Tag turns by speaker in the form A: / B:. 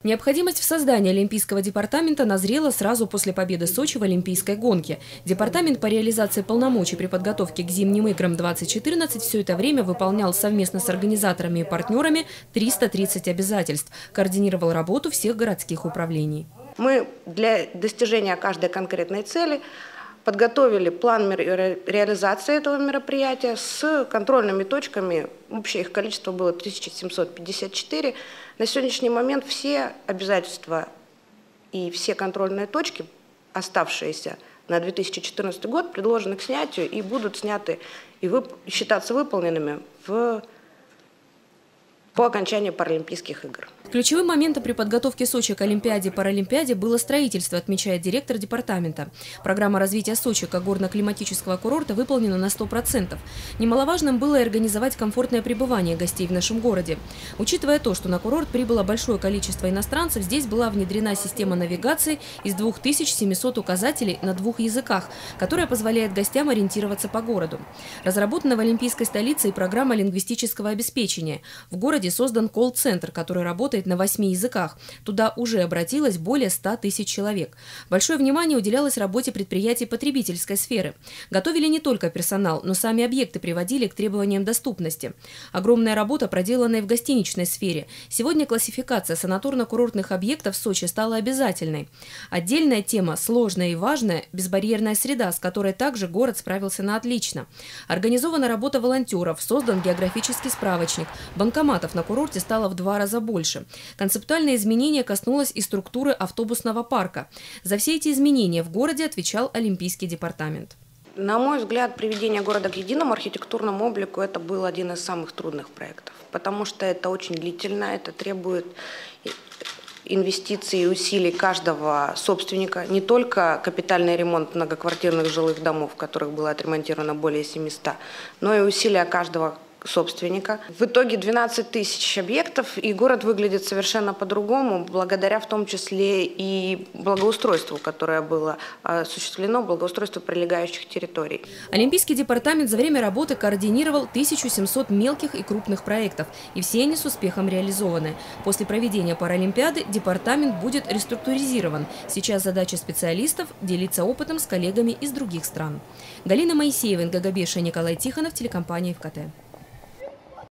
A: Необходимость в создании Олимпийского департамента назрела сразу после победы Сочи в Олимпийской гонке. Департамент по реализации полномочий при подготовке к зимним играм 2014 все это время выполнял совместно с организаторами и партнерами 330 обязательств, координировал работу всех городских управлений.
B: Мы для достижения каждой конкретной цели подготовили план реализации этого мероприятия с контрольными точками. Общее их количество было 1754. На сегодняшний момент все обязательства и все контрольные точки, оставшиеся на 2014 год, предложены к снятию и будут сняты и считаться выполненными по окончании Паралимпийских игр.
A: Ключевым моментом при подготовке Сочи к Олимпиаде и Паралимпиаде было строительство, отмечает директор департамента. Программа развития Сочи как горно-климатического курорта выполнена на 100%. Немаловажным было и организовать комфортное пребывание гостей в нашем городе. Учитывая то, что на курорт прибыло большое количество иностранцев, здесь была внедрена система навигации из 2700 указателей на 2 языках, которая позволяет гостям ориентироваться по городу. Разработана в Олимпийской столице и программа лингвистического обеспечения. В городе создан колл-центр, который работает на 8 языках. Туда уже обратилось более 100 тысяч человек. Большое внимание уделялось работе предприятий потребительской сферы. Готовили не только персонал, но сами объекты приводили к требованиям доступности. Огромная работа проделана и в гостиничной сфере. Сегодня классификация санаторно-курортных объектов в Сочи стала обязательной. Отдельная тема, сложная и важная – безбарьерная среда, с которой также город справился на отлично. Организована работа волонтеров, создан географический справочник. Банкоматов на курорте стало в 2 раза больше. Концептуальное изменение коснулось и структуры автобусного парка. За все эти изменения в городе отвечал Олимпийский департамент.
B: На мой взгляд, приведение города к единому архитектурному облику – это был один из самых трудных проектов, потому что это очень длительно, это требует инвестиций и усилий каждого собственника, не только капитальный ремонт многоквартирных жилых домов, в которых было отремонтировано более 700, но и усилия каждого собственника. В итоге 12 тысяч объектов, и город выглядит совершенно по-другому, благодаря в том числе и благоустройству, которое было осуществлено, благоустройству прилегающих территорий.
A: Олимпийский департамент за время работы координировал 1700 мелких и крупных проектов, и все они с успехом реализованы. После проведения Паралимпиады департамент будет реструктуризирован. Сейчас задача специалистов – делиться опытом с коллегами из других стран. Галина Моисеева, Нгагабеша, Николай Тихонов, телекомпания ФКТ.